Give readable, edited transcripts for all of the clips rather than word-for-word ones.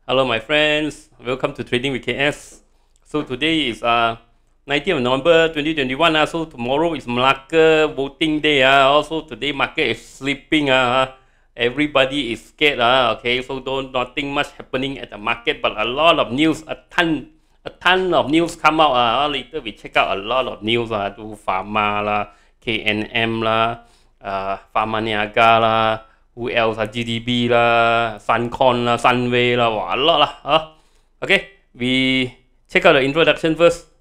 Hello, my friends. Welcome to Trading with KS. So today is 19th of November 2021. So tomorrow is Malacca voting day. Also today market is sleeping. Everybody is scared. Okay, so nothing much happening at the market, but a lot of news, a ton of news come out. Later we check out a lot of news. To Pharma lah, KNM lah, Pharma Niaga lah. Who else? GDB lah, Suncon lah, Sunway lah, wow, a lot lah. Okay, we check out the introduction first.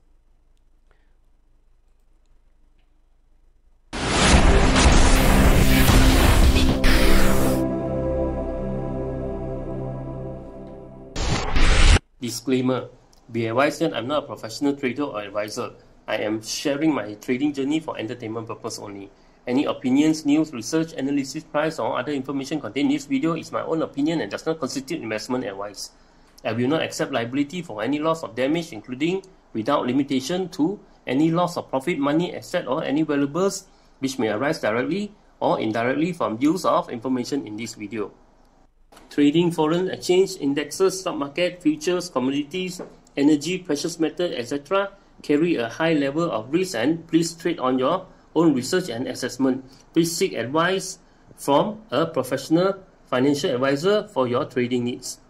Disclaimer: be advised that I'm not a professional trader or advisor. I am sharing my trading journey for entertainment purpose only. Any opinions, news, research, analysis, price, or other information contained in this video is my own opinion and does not constitute investment advice. I will not accept liability for any loss or damage, including, without limitation to, any loss of profit, money, asset, or any valuables which may arise directly or indirectly from use of information in this video. Trading foreign exchange, indexes, stock market, futures, commodities, energy, precious metal, etc. carry a high level of risk, and please trade on your own research and assessment. Please seek advice from a professional financial advisor for your trading needs.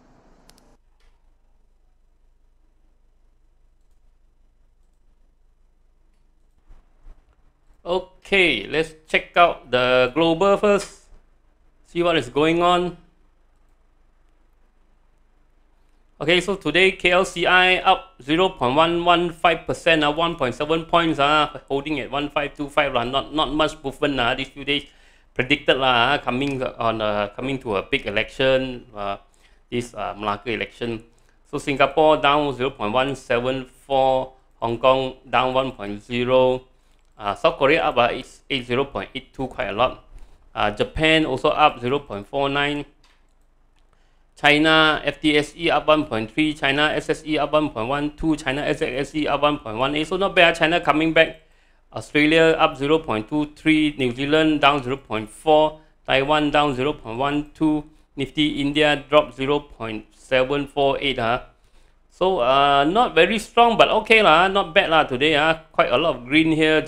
Okay, let's check out the global first. See what is going on. Okay, so today KLCI up 0.115%, 1.7 points, holding at 1525, not much movement these few days. Predicted coming to a big election, this Malacca election. So Singapore down 0.174, Hong Kong down 1.0, South Korea up 0.82, quite a lot. Japan also up 0.49. China FTSE up 1.3, China SSE up 1.12, China SXSE up 1.18. So not bad. China coming back. Australia up 0.23, New Zealand down 0.4, Taiwan down 0.12, Nifty India dropped 0.748. So not very strong, but okay not bad today. Quite a lot of green here.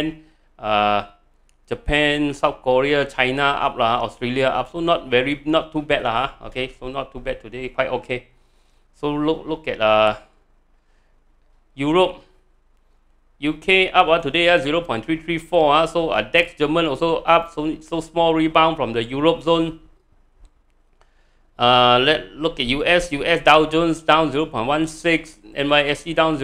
Japan, South Korea, China up Australia up, so not too bad okay, so not too bad today, quite okay. So look at Europe, UK up today 0.334. So DAX German also up, so small rebound from the Europe zone. Let's look at US Dow Jones down 0.16, NYSE down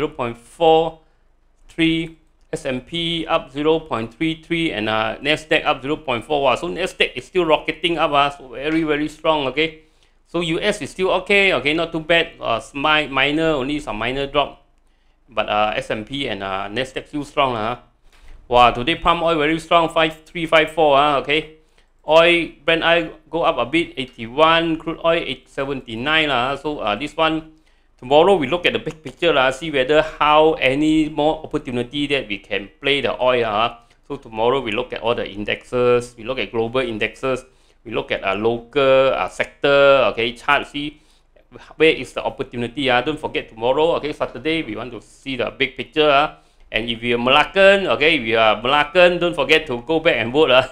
0.43. S&P up 0.33 and Nasdaq up 0.4. So Nasdaq is still rocketing up, so very strong. Okay, so US is still okay, not too bad. Only some minor drop, but S&P and Nasdaq still strong. Wow, today palm oil very strong, 5354. Okay, oil, Brent oil go up a bit, 81, crude oil 879. So this one, tomorrow we look at the big picture, see whether how any more opportunity that we can play the oil. So tomorrow we look at all the indexes, we look at global indexes, we look at a local sector, okay, chart, see where is the opportunity. Don't forget tomorrow, okay, Saturday, we want to see the big picture. And if you're Malaccan, okay, if you are Malaccan, don't forget to go back and vote.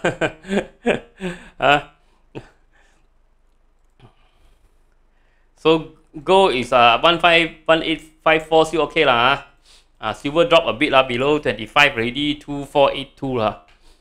So gold is 1854, still okay silver drop a bit below 25 already, 2482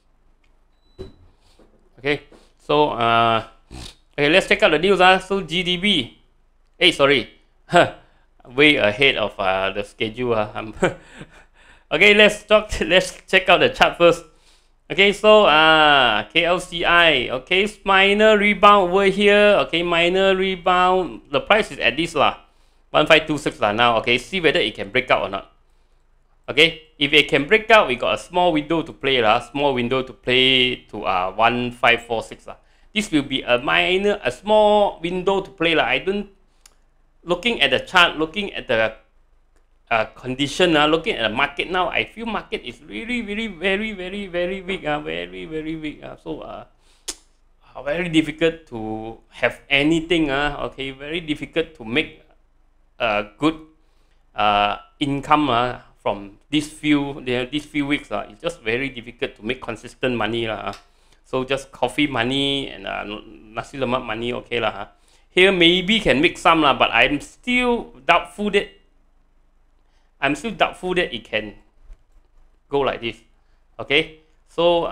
Okay, so okay, let's check out the news. So GDB, sorry, way ahead of the schedule. Okay, let's check out the chart first. Okay, so KLCI, okay, minor rebound over here. Okay, minor rebound. The price is at this 1526 now. Okay, see whether it can break out or not. Okay, if it can break out, we got a small window to play small window to play to 1546 This will be a small window to play I don't, looking at the chart, looking at the condition, looking at the market now, I feel market is really very weak, very weak. So very difficult to have anything. Okay, very difficult to make good income from these few weeks. It's just very difficult to make consistent money so just coffee money and nasi lemak money, okay lah. Here maybe can make some lah, but I'm still doubtful that it can go like this. Okay, so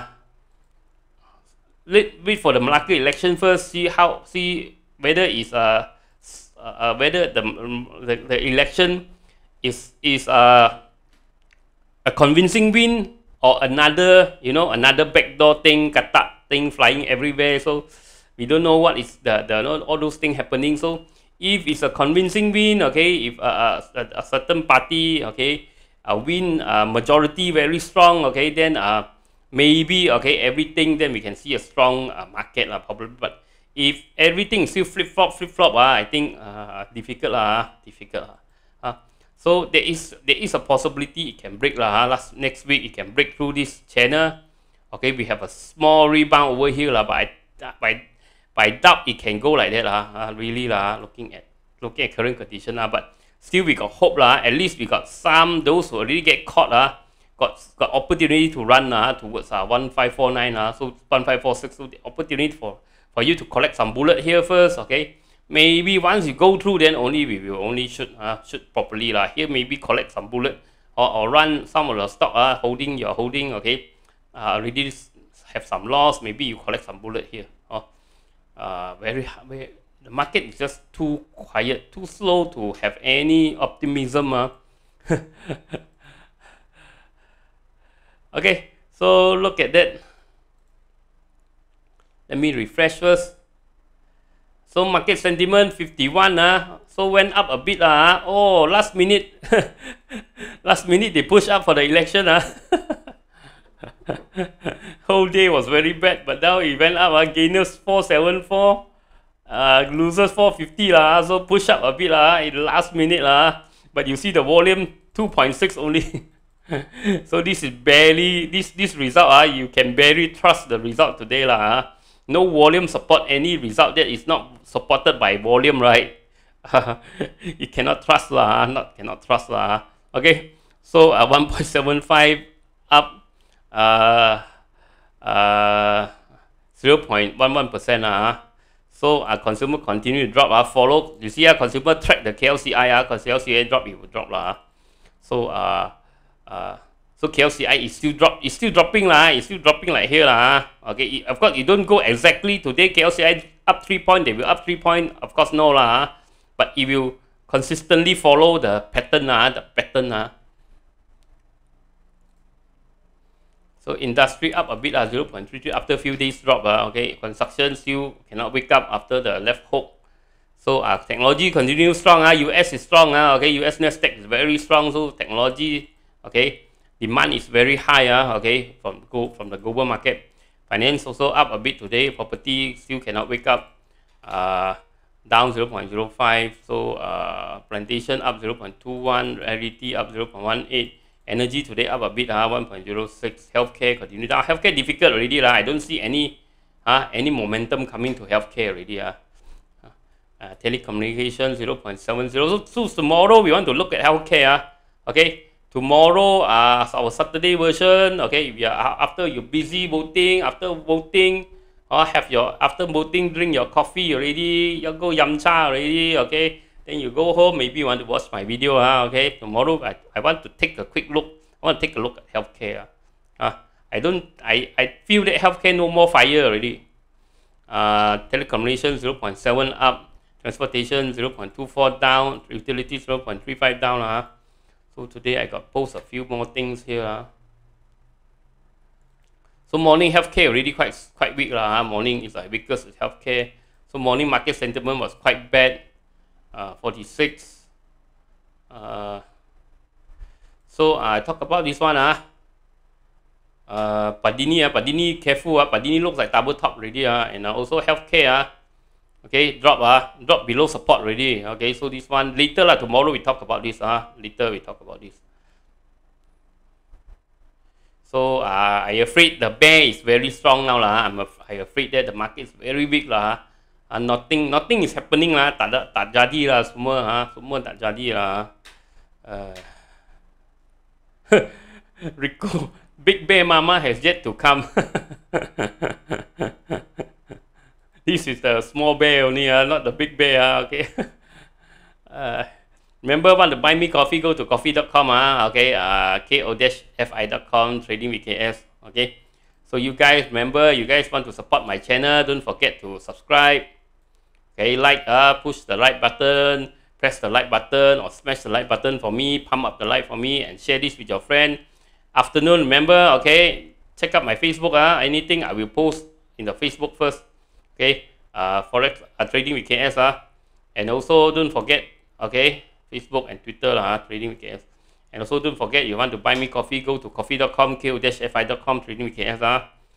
wait for the Malacca election first. See whether it's whether the election is a convincing win or another backdoor thing, katak thing flying everywhere. So we don't know what is the all those things happening. So if it's a convincing win, okay, if a certain party, okay, win majority very strong, okay, then maybe, okay, everything, then we can see a strong market probably. But if everything is still flip flop, I think difficult. So there is a possibility it can break next week it can break through this channel. Okay, we have a small rebound over here but I doubt it can go like that really looking at current condition but still we got hope at least we got some those who already get caught got opportunity to run towards 1549 so 1546, so the opportunity for you to collect some bullet here first. Okay, maybe once you go through, then only we will shoot properly here. Maybe collect some bullet or run some of the stock you're holding. Okay, already have some loss. Maybe you collect some bullet here. Very the market is just too quiet, too slow to have any optimism. Okay, so look at that. Let me refresh first. So market sentiment 51 so went up a bit oh, last minute they push up for the election whole day was very bad, but now it went up gainers 474, losers 450 so push up a bit in the last minute but you see the volume 2.6 only. So this is barely this result you can barely trust the result today no volume support any result that is not supported by volume, right? You cannot trust cannot trust okay, so 1.75 up 0.11%. So consumer continue to drop follow. You see consumer track the KLCI because KLCI drop, it will drop so so KLCI is still dropping it's still dropping like here okay, of course you don't go exactly today KLCI up 3 point, they will up 3 point, of course no but if you consistently follow the pattern so industry up a bit 0.33 after a few days drop okay, construction still cannot wake up after the left hook. So technology continues strong US is strong okay, US Nasdaq is very strong, so technology, okay, demand is very high okay, from the global market. Finance also up a bit today. Property still cannot wake up, down 0.05. So plantation up 0.21, reality up 0.18. Energy today up a bit 1.06. Healthcare continue down. Healthcare difficult already I don't see any momentum coming to healthcare already telecommunication 0.70. So tomorrow we want to look at healthcare okay. Tomorrow our Saturday version, okay, we are after you're busy voting, after voting after voting drink your coffee already, you go yum cha already, okay, then you go home, maybe you want to watch my video okay. Tomorrow I want to take a quick look. I want to take a look at healthcare I feel that healthcare no more fire already. Telecommunications 0.7 up, transportation 0.24 down, utilities 0.35 down So today I got post a few more things here. So morning healthcare already quite weak Morning is like weakest is healthcare. So morning market sentiment was quite bad. 46. So I talk about this one Padini careful Padini looks like double top already and also healthcare okay, drop below support already. Okay, so this one later tomorrow we talk about this later we talk about this. So I afraid the bear is very strong now I afraid that the market is very weak nothing is happening lah, tak jadi lah semua semua tak jadi lah. Rico, Big Bear Mama has yet to come. This is the small bear only, not the big bear. Okay. Remember, want to buy me coffee? Go to coffee.com. Okay. ko-fi.com trading with KS. Okay. So you guys remember, you guys want to support my channel? Don't forget to subscribe. Okay, push the like button, press the like button, or smash the like button for me. Pump up the like for me, and share this with your friend. Afternoon, remember. Okay, check out my Facebook. Anything I will post in the Facebook first. Okay, Forex trading with KS. And also don't forget. Okay, Facebook and Twitter trading with KS. And also don't forget, you want to buy me coffee, go to coffee.com, ko-fi.com, trading with KS.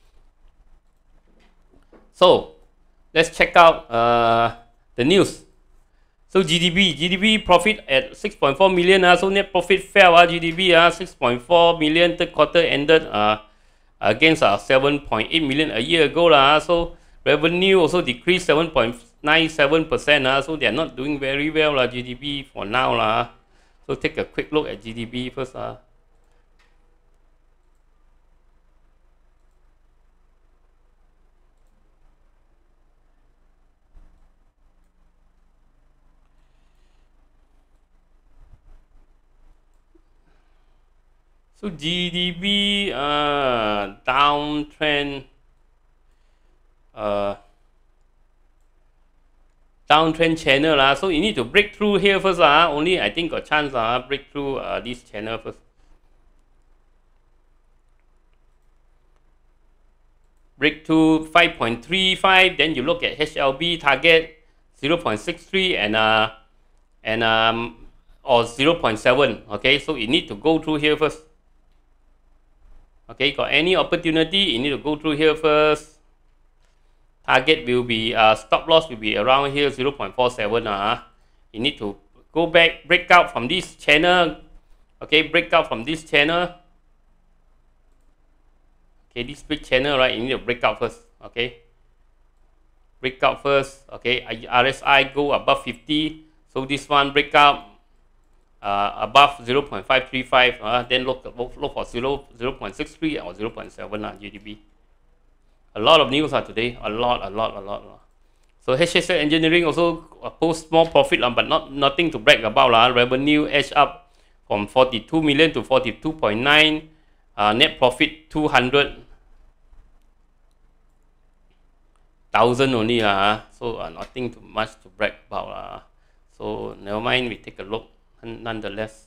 So let's check out the news. So GDP profit at 6.4 million. So net profit fell. GDP 6.4 million. Third quarter ended against 7.8 million a year ago. So revenue also decreased 7.97%. So they are not doing very well. GDP for now. So take a quick look at GDP first. So GDP downtrend channel. So you need to break through here first. Only I think got chance break through this channel first. Break to 5.35, then you look at HLB target 0.63 or 0.7. Okay, so you need to go through here first. Okay, got any opportunity, you need to go through here first. Target will be stop loss will be around here 0.47. You need to go back, break out from this channel. Okay, break out from this channel. Okay, this big channel, right? You need to break out first. Okay, break out first. Okay, RSI go above 50. So this one break out above 0.535. Then look for 0.63 or 0.7 GDP. A lot of news today. A lot. So HSL Engineering also post small profit, but nothing to brag about. Revenue edge up from 42 million to 42.9. Net profit 200,000 only. So nothing too much to brag about. So never mind, we take a look. Nonetheless,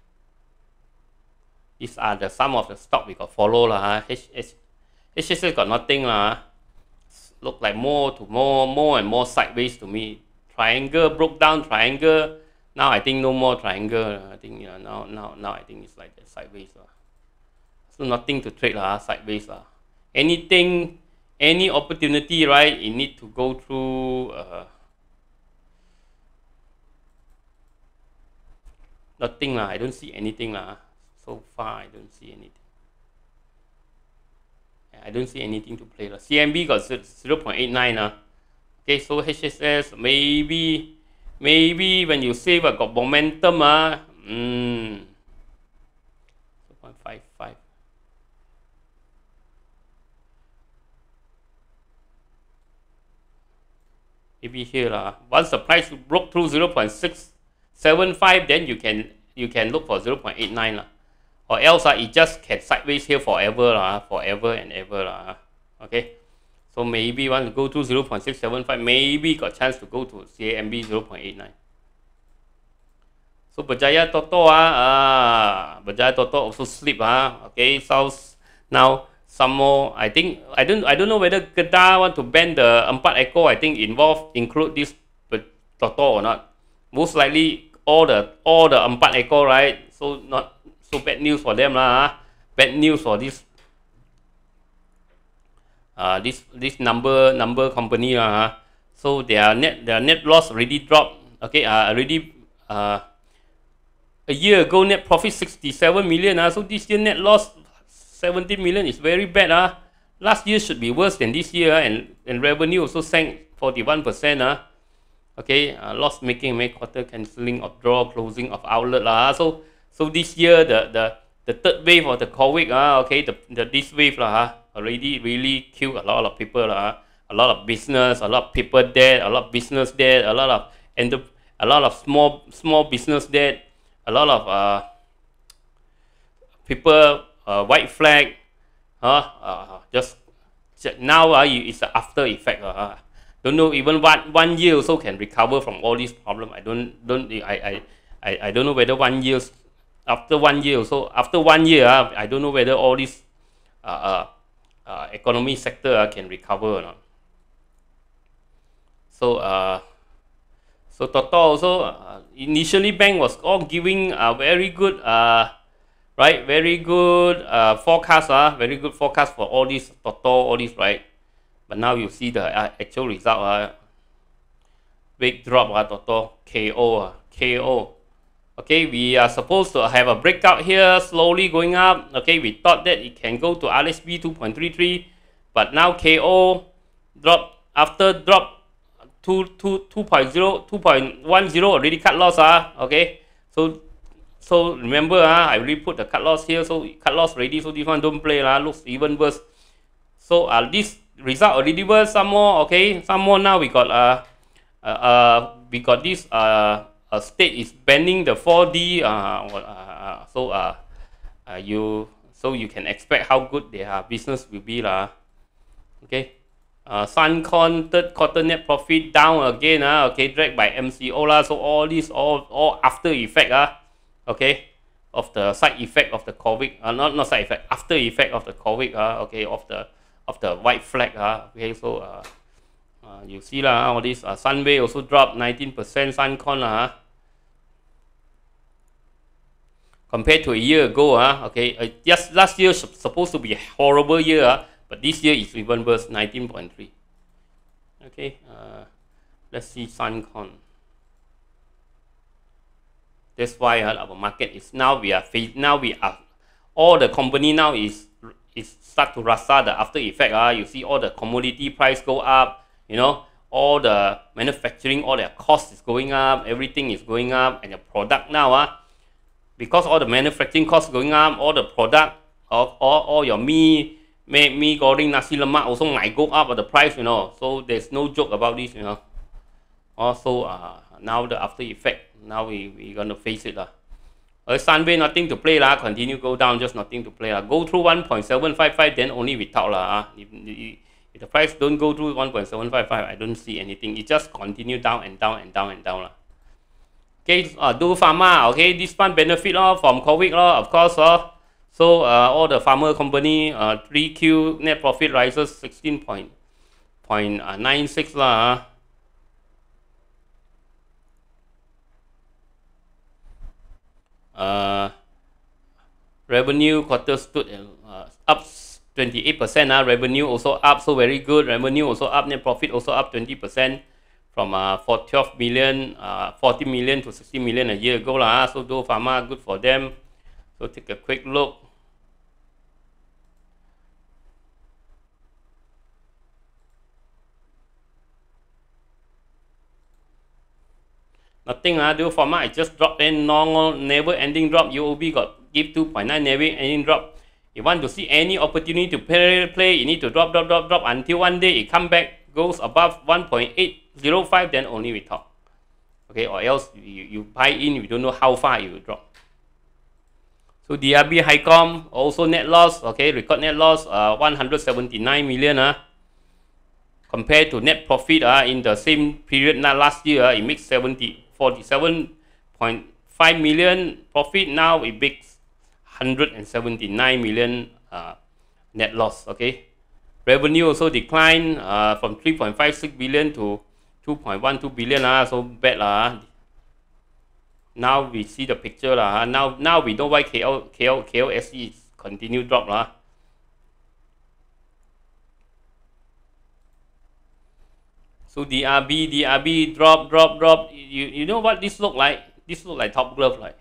these are some of the stock we got follow. HSL got nothing. Look like more and more sideways to me. Triangle broke down, triangle. Now I think no more triangle. I think now I think it's like that, sideways. So nothing to trade sideways. Anything, any opportunity, right? You need to go through. Nothing. I don't see anything. So far, I don't see anything. I don't see anything to play. CMB got 0.89. Okay, so HSS maybe when you save got momentum. 0.55. Maybe here. Once the price broke through 0.675, then you can look for 0.89. Or else it just can sideways here forever. Forever and ever. Okay. So maybe want to go to 0.675, maybe got chance to go to CAMB 0.89. So Berjaya Toto Berjaya Toto also slip. Okay, so now some more. I think I don't know whether Kedah want to ban the Empat Echo. I think include this Toto or not. Most likely all the Empat Echo, right? So not so bad news for them Bad news for this this number company. So their net loss already dropped. Okay, already a year ago net profit 67 million. So this year net loss 17 million is very bad. Last year should be worse than this year, and revenue also sank 41%. Okay, loss making May quarter, cancelling of draw, closing of outlet lah. So this year the third wave of the COVID okay, this wave lah already really killed a lot of people lah. A lot of business, a lot of people dead, a lot of business dead, a lot of small business dead, a lot of people white flag, just now it's the after effect. Don't know, even one year also can recover from all these problems. I don't know whether 1 year, after 1 year also, after 1 year I don't know whether all this economy sector can recover or not. So TOTO also initially bank was all giving very good very good forecast, very good forecast for all these TOTO, all these, right? But now you see the actual result, big drop, TOTO, KO. Okay, we are supposed to have a breakout here, slowly going up. Okay, we thought that it can go to RSB 2.33, but now KO drop, after drop 2.10 already cut loss, okay. So remember, I already put the cut loss here, so cut loss ready, so this one don't play, looks even worse. So this result already worse, some more, okay, some more. Now we got this state is banning the 4D, so you can expect how good their business will be, okay. Suncon third quarter net profit down again, okay, dragged by MCO, so all this all after effect, okay, of the side effect of the COVID, not side effect, after effect of the COVID, okay, of the white flag, okay. So you see all this. Sunway also dropped 19%. Suncon, compared to a year ago, okay, just last year supposed to be a horrible year, but this year is even worse, 19.3. Okay, let's see Suncon. That's why our market is now we are all the company now is start to rasa the after effect. You see all the commodity price go up, all the manufacturing, all their costs is going up, everything is going up, and the product now, because all the manufacturing costs going up, all the product, all your mee goreng, nasi lemak also might go up the price, so there's no joke about this, Also now the after effect, now we gonna face it. Sunway nothing to play, continue go down, just nothing to play. Go through 1.755, then only we talk. If the price don't go through 1.755, I don't see anything. It just continue down and down and down and down. Okay, do pharma, okay, this one benefit from COVID, of course. So all the pharma company, 3Q net profit rises 16.96 revenue quarter stood up 28%. Revenue also up, so very good. Revenue also up, net profit also up 20% from 12 million, 40 million to 60 million a year ago. So do pharma, good for them. So take a quick look. Nothing, do pharma, I just dropped in normal, never ending drop. UOB got give 2.9, never ending drop. You want to see any opportunity to play, you need to drop until one day it come back, goes above 1.805, then only we talk. Okay, or else you buy in, you don't know how far it will drop. So DRB Highcom also net loss, okay, record net loss 179 million. Compared to net profit in the same period last year, it makes 47.5 million profit. Now it makes 179 million net loss. Okay, revenue also declined from 3.56 billion to 2.12 billion. So bad. Now we see the picture. Now we know why KLSE is continue drop. So DRB drop. You know what this look like? This look like Top Glove, like.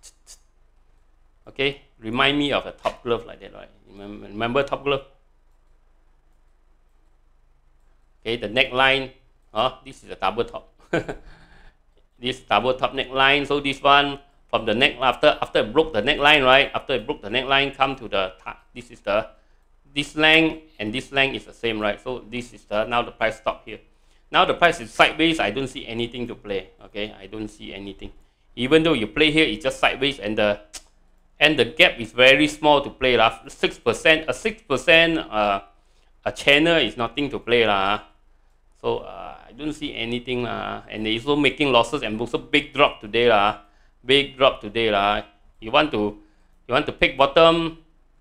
Okay, remind me of a Top Glove like that, right? Remember Top Glove? Okay, the neckline This is a double top. This double top neckline. So this one from the neck after it broke the neckline, right? After it broke the neckline, come to the this is the this length and this length is the same, right? So this is the now the price stop here. Now the price is sideways. I don't see anything to play. Okay, I don't see anything. Even though you play here, it's just sideways and the gap is very small to play lah. 6%, a 6% a channel is nothing to play lah. So I don't see anything lah. And they also making losses and also big drop today lah. Big drop today lah. You want to pick bottom.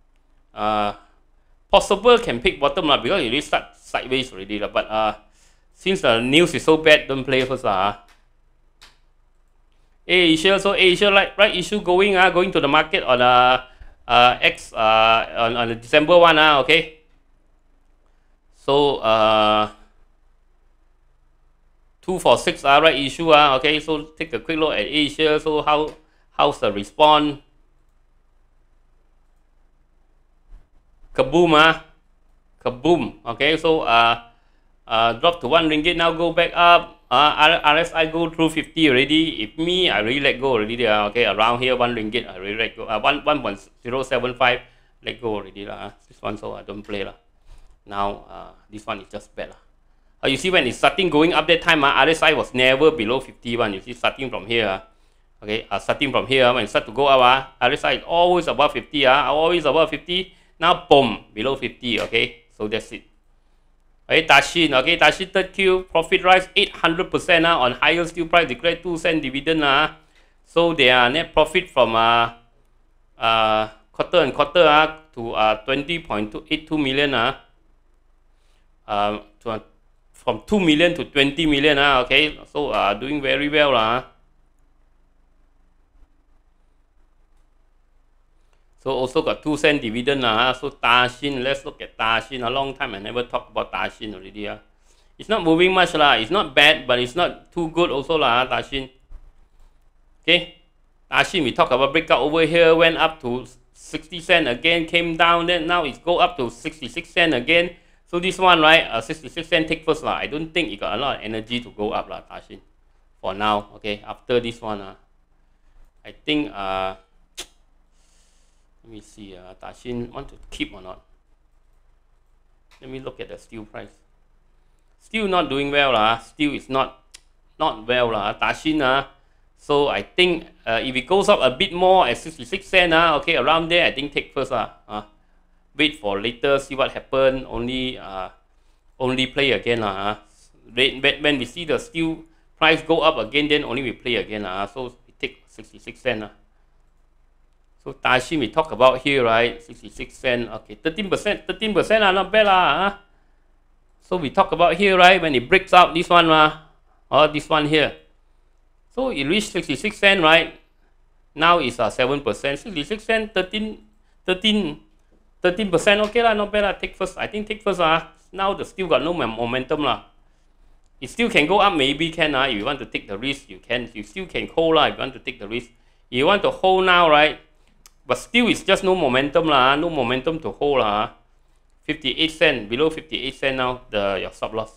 Possible can pick bottom lah because you really start sideways already lah. But since the news is so bad, don't play first lah. Asia, so Asia right issue going to the market on on the December 1 okay. So 246 right issue okay. So take a quick look at Asia. So how's the response? Kaboom kaboom. Okay, so drop to 1 ringgit, now go back up. RSI go through 50 already. If me, I really let go already there. Okay, around here 1 ringgit, I really let go. 1.075, let go already lah. This one, so I don't play lah. Now this one is just bad lah. You see when it's starting going up that time, RSI was never below 51. You see starting from here. Okay, starting from here when it start to go up, RSI is always above 50. Always above 50. Now boom, below 50. Okay, so that's it. Okay, Daishin, okay, Daishin third Q profit rise 800% on higher steel price, declared 2 cent dividend so their net profit from quarter and quarter to 20.82 million from 2 million to 20 million okay, so doing very well So also got 2 cent dividend so Daishin, let's look at Daishin. A long time I never talked about Daishin already It's not moving much It's not bad, but it's not too good also Daishin. Okay, Daishin we talk about breakout over here, went up to 60 cent again, came down, then now it's go up to 66 cent again. So this one, right, 66 cent take first I don't think it got a lot of energy to go up Daishin for now. Okay, after this one I think let me see, Daishin want to keep or not? Let me look at the steel price. Still not doing well Still is not well Daishin so I think if it goes up a bit more at 66 cent okay, around there I think take first wait for later, see what happen. Only play again when we see the steel price go up again, then only we play again so we take 66 cent So Daishin we talk about here, right? 66 cent. Okay, 13%, not bad So we talk about here, right? When it breaks out this one or this one here. So it reached 66 cent, right? Now it's 7%. 66 cent, 13%. Okay not bad Take first. I think take first Now the steel got no momentum It still can go up, maybe can if you want to take the risk, you can. You still can hold if you want to take the risk. If you want to hold now, right? But still it's just no momentum no momentum to hold 58 cent, below 58 cent now, your stop loss.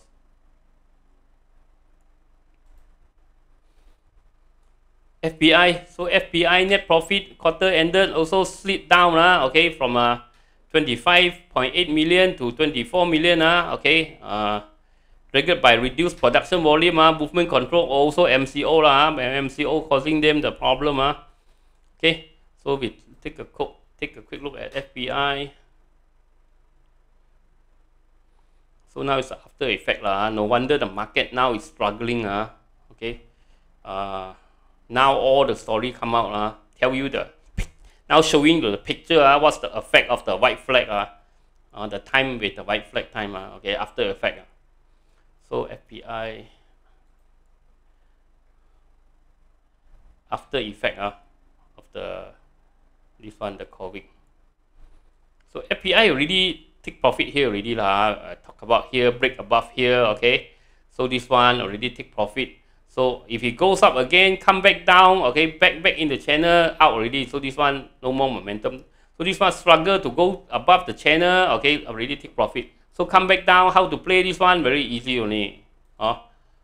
FPI, so FPI net profit quarter ended also slipped down okay, from 25.8 million to 24 million okay, triggered by reduced production volume movement control, also MCO MCO causing them the problem okay. So we take a quick look at FPI. So now it's after effect no wonder the market now is struggling okay. Now all the story come out tell you now showing the picture what's the effect of the white flag the time with the white flag time okay, after effect so FPI after effect of this one, the COVID. So FPI already take profit here already talk about here, break above here okay. So this one already take profit. So if it goes up again, come back down okay, back in the channel, out already. So this one no more momentum. So this one struggle to go above the channel okay, already take profit. So come back down, how to play this one? Very easy only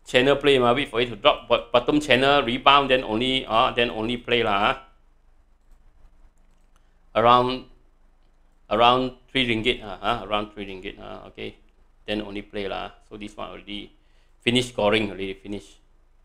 channel play ma, wait for it to drop bottom channel rebound, then only play lah. Around 3 ringgit, around 3 ringgit, okay, then only play lah. So this one already finished scoring, already finished.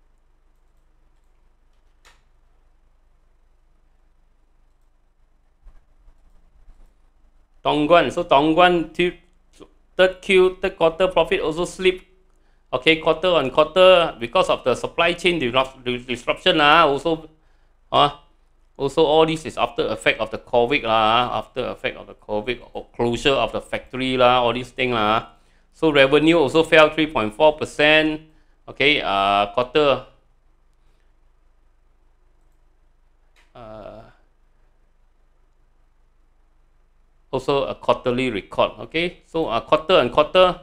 Tongguan, so Tongguan third quarter profit also slipped. Okay, quarter on quarter because of the supply chain disruption also all this is after effect of the COVID after effect of the COVID or closure of the factory all these things So revenue also fell 3.4%. Okay, quarter. Also a quarterly record. Okay, so quarter and quarter.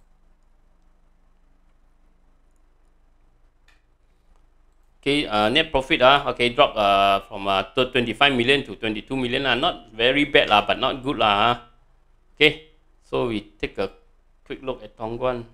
Okay, net profit okay, drop from 25 million to 22 million not very bad but not good Okay, so we take a quick look at Tongguan.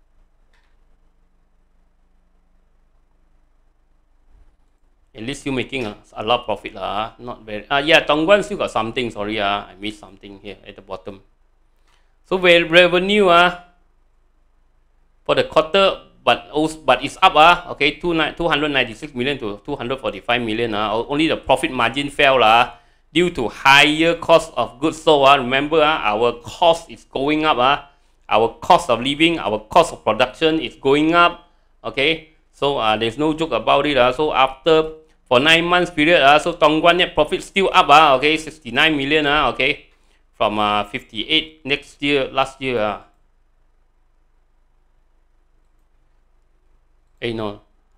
At least still making a lot of profit not very. Yeah, Tongguan still got something. Sorry, I missed something here at the bottom. So revenue for the quarter, but it's up okay, 296 million to 245 million only the profit margin fell due to higher cost of goods sold remember our cost is going up our cost of living, our cost of production is going up. Okay, so there's no joke about it so after for 9 months period so Tongguan net profit still up okay, 69 million okay, from 58 last year no.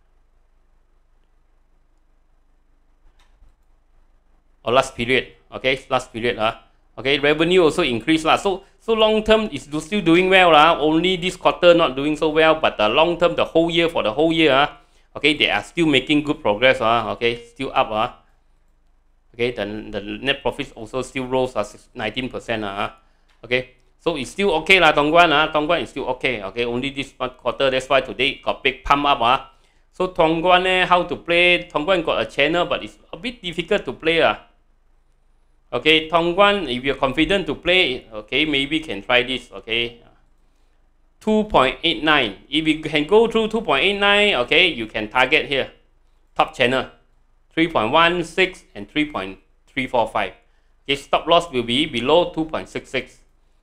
Or last period, okay, last period okay, revenue also increased so long term is still doing well only this quarter not doing so well, but the long term, for the whole year okay, they are still making good progress okay, still up okay, the net profits also still rose 19% okay, so it's still okay Tongguan is still okay okay, only this one quarter, that's why today got big pump up so Tongguan how to play. Tongguan got a channel, but it's a bit difficult to play okay, Tongguan, if you're confident to play, okay, maybe can try this. Okay, 2.89. If you can go through 2.89, okay, you can target here top channel 3.16 and 3.345. Okay, stop loss will be below 2.66,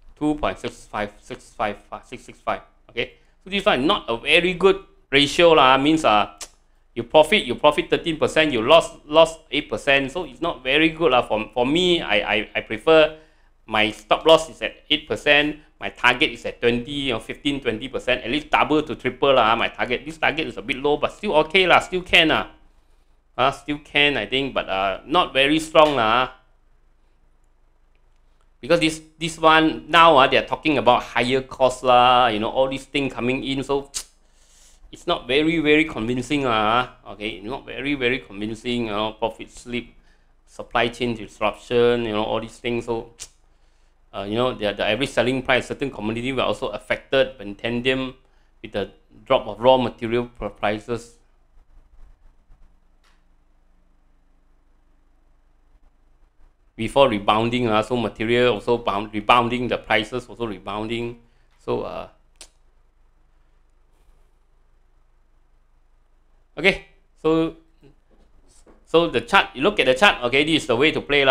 2.665. Okay, so this one not a very good ratio means you profit 13%, you lost 8%, so it's not very good for me. I prefer my stop loss is at 8%, my target is at 20 or 15-20%, at least double to triple my target. This target is a bit low, but still okay still can still can, I think, but not very strong because this one now they are talking about higher costs all these things coming in, so it's not very convincing okay, not very convincing. Profit slip, supply chain disruption, all these things. So the average selling price, certain commodity were also affected in tandem with the drop of raw material prices. Before rebounding so material also rebounding, the prices also rebounding, so okay, so the chart, you look at the chart, okay, this is the way to play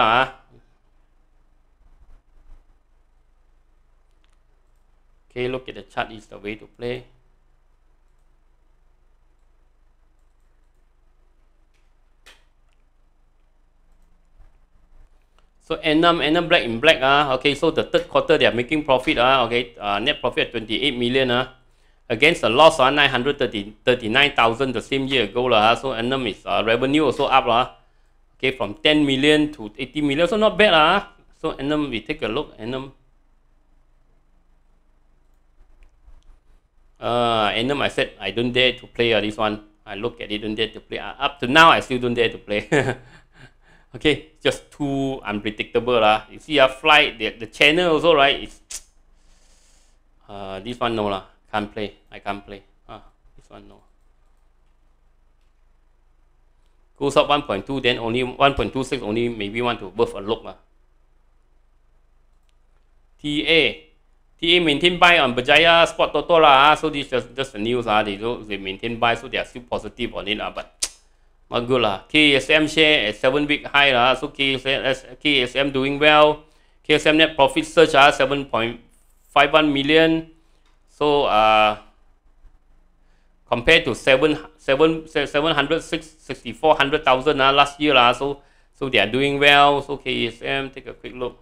Okay, look at the chart, this is the way to play. So Annam black in black okay, so the third quarter they are making profit okay, net profit at 28 million against a loss 939,000 the same year ago so Annam is revenue also up okay, from 10 million to 80 million, so not bad so Annam, we take a look. Annam I said I don't dare to play this one. I look at it, don't dare to play up to now. I still don't dare to play. Okay, just too unpredictable you see flight, the channel also, right, it's this one no can't play. I can't play this one no. Goes up 1.2, then only 1.26, only maybe want to worth a look. TA maintain buy on Berjaya Sport Toto lah. So this is just the news they maintain buy, so they are still positive on it but not good lah. KSM share at 7-week high lah. So KSM doing well. KSM net profit surge 7.51 million. So compared to 764,000 last year lah. So they are doing well. So KSM, take a quick look.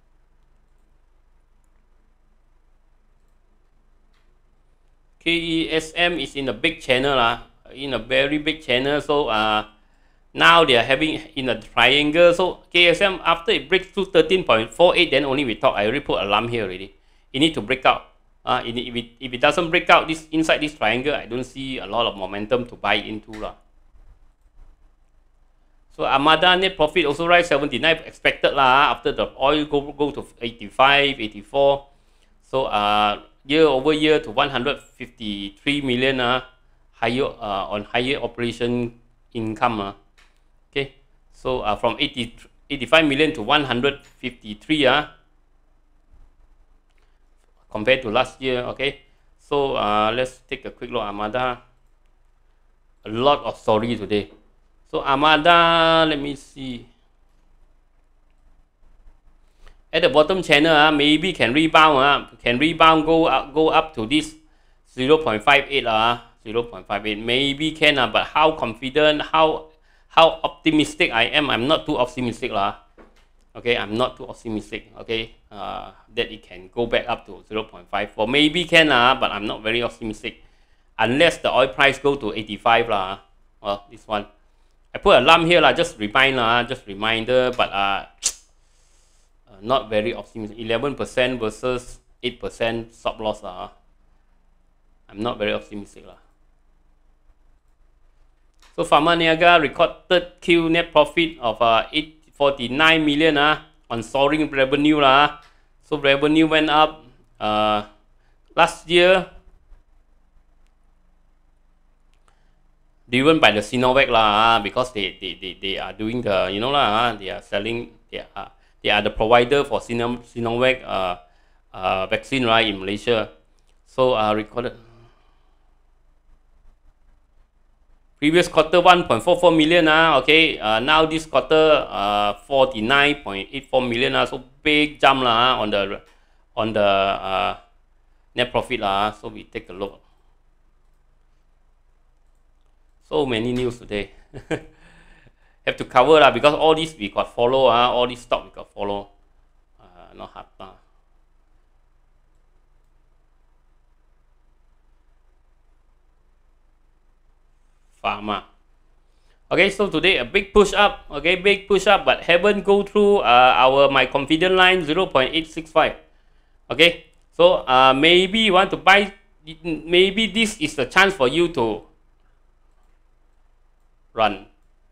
KESM is in a big channel in a very big channel. So now they are having in a triangle. So KSM, after it breaks through 13.48, then only we talk. I already put alarm here already. It need to break out. If it doesn't break out this inside this triangle, I don't see a lot of momentum to buy into lah. So Armada net profit also rise 79 expected lah after the oil go to 85, 84. So year over year to 153 million higher on higher operation income okay. So from 85 million to 153 compared to last year. Okay, so let's take a quick look. Armada, a lot of story today. So Armada, let me see. At the bottom channel, maybe can rebound. Go up to this 0.58 0.58. Maybe can but how confident, how optimistic I am? I'm not too optimistic Okay, I'm not too optimistic. Okay, that it can go back up to 0.54. Maybe can but I'm not very optimistic unless the oil price go to 85 Well, this one I put alarm here just remind just reminder, but not very optimistic. 11% versus 8% stop loss I'm not very optimistic So Pharma Niaga recorded Q net profit of 849 million on soaring revenue So revenue went up last year, driven by the Sinovac because they are doing the they are selling, they are the provider for Sinovac vaccine in Malaysia. So recorded previous quarter 1.44 million okay. Now this quarter 49.84 million so big jump on the net profit So we take a look. So many news today. Have to cover because all this we got follow all this stock we got follow. Not hard Pharma. Okay, so today a big push up. Okay, big push up, but haven't go through my confident line 0.865. Okay, so maybe you want to buy. Maybe this is the chance for you to run.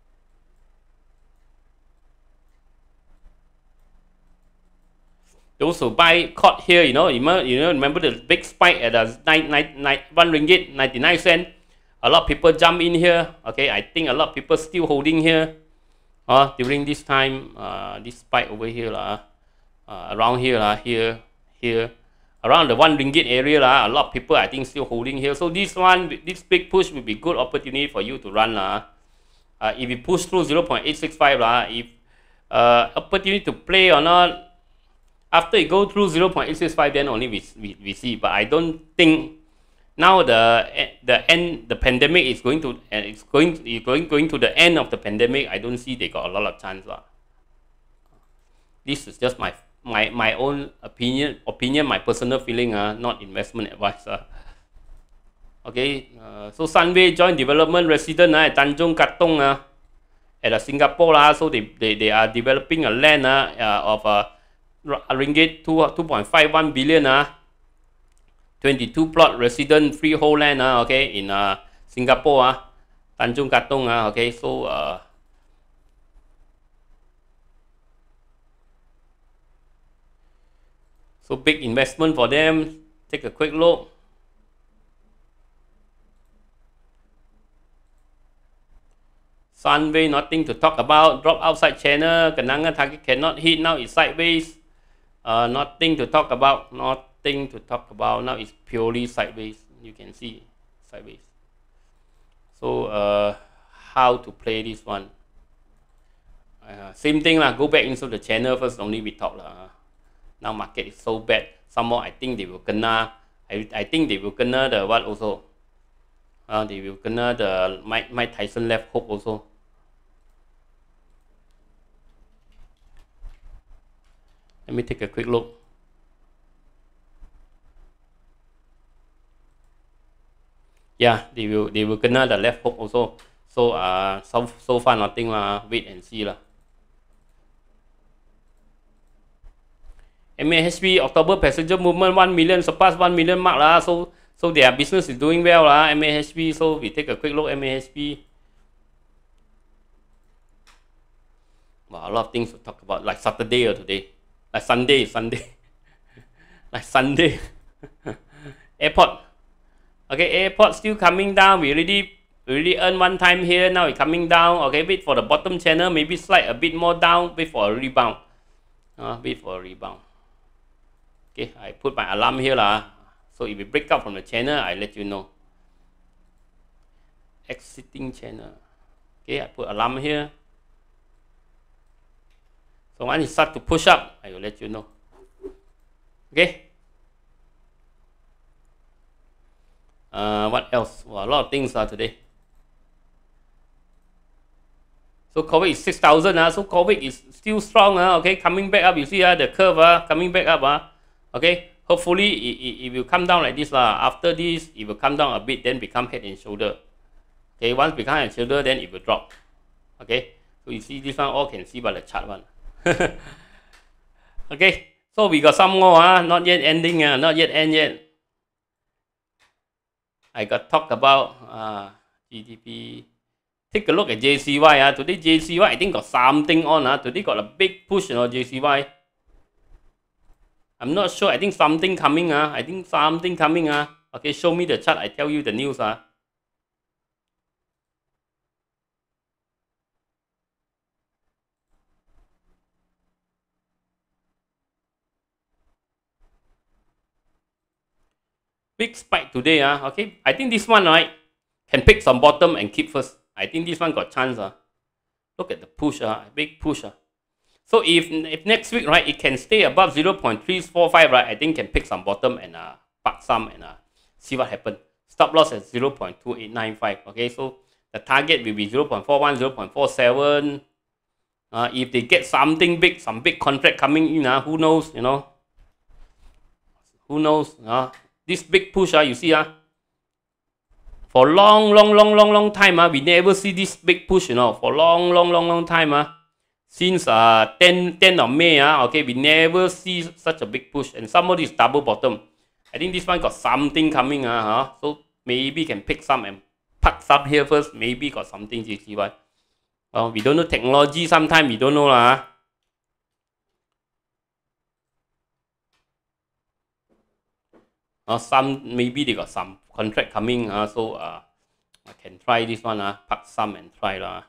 Those who buy caught here, remember the big spike at 1 ringgit 99 cent. A lot of people jump in here. Okay, I think a lot of people still holding here. During this time, this spike over here around here here, around the 1 ringgit area a lot of people I think still holding here. So this big push will be good opportunity for you to run if you push through 0.865 if opportunity to play or not. After it go through 0.865, then only we see. But I don't think now the pandemic is going to going to the end of the pandemic. I don't see they got a lot of chance This is just my own opinion, my personal feeling not investment advice Okay, so Sunway joint development resident at Tanjung Katong at Singapore so they are developing a land of ringgit 2.51 billion 22 plot resident freehold land okay in Singapore Tanjung Katong okay. So so big investment for them. Take a quick look. Sunway, nothing to talk about. Drop outside channel. Kenangan target cannot hit. Now it's sideways. Nothing to talk about. Nothing to talk about. Now it's purely sideways. You can see sideways. So how to play this one? Same thing lah. Go back into the channel first. Only we talk lah. Now market is so bad. Some more I think they will kena. I think they will kena the what also. They will kena the Mike Tyson left hook also. Let me take a quick look. Yeah, they will kena the left hook also. So so far nothing lah. Wait and see lah. MASB October passenger movement 1 million, surpass 1 million mark lah. So their business is doing well lah. MASB. So we take a quick look. MASB. Wow, a lot of things to talk about. Like Saturday or today. Like Sunday. Like Sunday. Airport. Okay, airport still coming down. We already earned one time here. Now it's coming down. Okay, wait for the bottom channel. Maybe slide a bit more down. Wait for a rebound. Wait for a rebound. Okay, I put my alarm here lah. So if we break out from the channel, I let you know. Exiting channel. Okay, I put alarm here. So when it start to push up, I will let you know. Okay. What else? Well, a lot of things today. So COVID is 6,000. So COVID is still strong. Okay, coming back up. You see the curve coming back up. Okay, hopefully it will come down like this lah. After this, it will come down a bit, then become head and shoulder. Okay, once become head and shoulder, then it will drop. Okay, so you see this one all can see by the chart one. Okay, so we got some more. Not yet ending. Not yet end yet. I got talk about GDP. Take a look at JCY. Today JCY I think got something on. Today got a big push, JCY. I'm not sure. I think something coming. I think something coming. Okay, show me the chart. I tell you the news. Big spike today. Okay, I think this one right can pick some bottom and keep first. I think this one got chance. Look at the push. Big push. So if next week right it can stay above 0.345 right, I think can pick some bottom and park some and see what happens. Stop loss at 0.2895. Okay, so the target will be 0.41, 0.47. If they get something big, some big contract coming in, who knows? Who knows? This big push, you see, for long time, we never see this big push, for long time, since 10 of May, okay, we never see such a big push, and some of this double bottom. I think this one got something coming, so maybe can pick some and park some here first. Maybe got something GCY. Well, we don't know technology. Sometimes we don't know lah. Some maybe they got some contract coming. So I can try this one. Park some and try lah.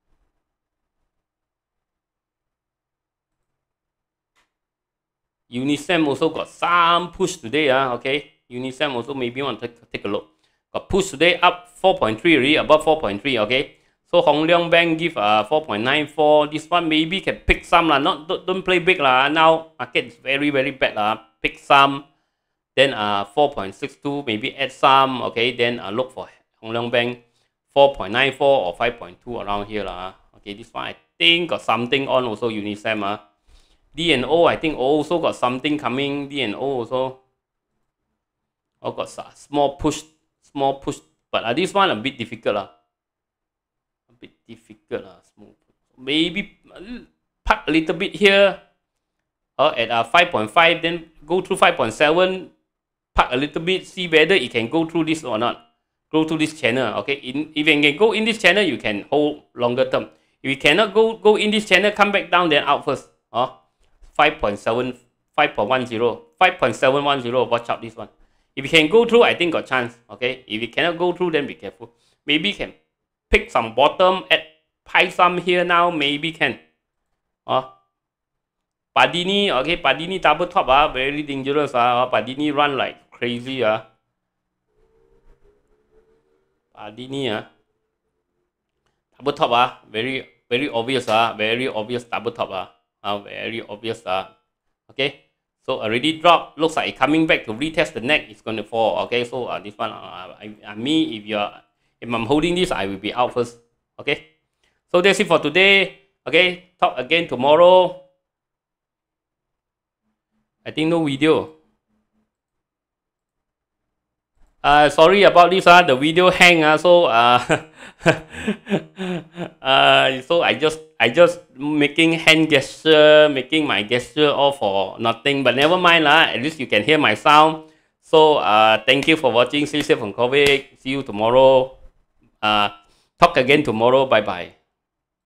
Unisem also got some push today. Okay, Unisem also maybe want to take a look. Got push today up 4.3 already, above 4.3. Okay. So Hong Leong Bank give 4.94. This one maybe can pick some lah. Don't play big lah. Now market is very bad lah. Pick some. Then 4.62 maybe add some. Okay. Then look for Hong Leong Bank 4.94 or 5.2 around here lah. Okay. This one I think got something on also. Unisem D&O I think also got something coming. D&O also. Got small push. But this one a bit difficult lah. Smooth. Maybe park a little bit here at 5.5, then go through 5.7, park a little bit, see whether it can go through this or not. Go through this channel. Okay, if you can go in this channel, you can hold longer term. If you cannot go in this channel, come back down, then out first. 5.7, 5.10, 5.710. Watch out this one. If you can go through, I think got chance. Okay, if you cannot go through, then be careful. Maybe can pick some bottom at buy some here now, maybe can. Padini, okay, Padini double top, very dangerous. Padini run like crazy. Padini, double top, very obvious. Very obvious double top. Very obvious. Okay. So already dropped. Looks like it coming back to retest the neck. It's going to fall. Okay. So this one, me, if I'm holding this, I will be out first. Okay. So that's it for today. Okay. Talk again tomorrow. I think no video. Sorry about this. The video hang. So so I just making hand gesture, making my gesture all for nothing. But never mind. At least you can hear my sound. So thank you for watching. Stay safe from COVID. See you tomorrow. Talk again tomorrow. Bye bye.